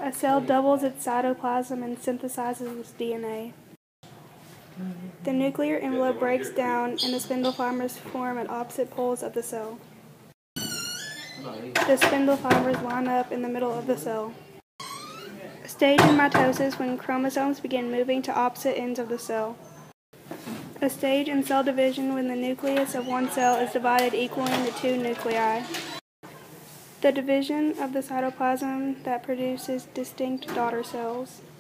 A cell doubles its cytoplasm and synthesizes its DNA. The nuclear envelope breaks down and the spindle fibers form at opposite poles of the cell. The spindle fibers line up in the middle of the cell. A stage in mitosis when chromosomes begin moving to opposite ends of the cell. A stage in cell division when the nucleus of one cell is divided equally into two nuclei. The division of the cytoplasm that produces distinct daughter cells.